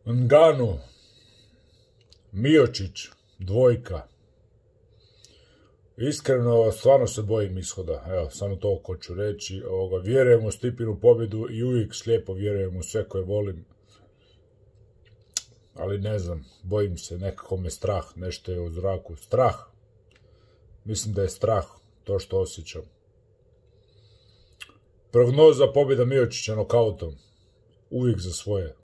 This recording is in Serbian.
Ngannou, Miocić, dvojka. Iskreno, stvarno se bojim ishoda. Evo, samo to hoću reći. Vjerujem u Stipinu pobjedu i uvijek slijepo vjerujem u sve koje volim. Ali ne znam, bojim se, nekako me strah, nešto je u zraku. Strah. Mislim da je strah to što osjećam. Prognoza pobjeda Miocića nokautom. Uvijek za svoje.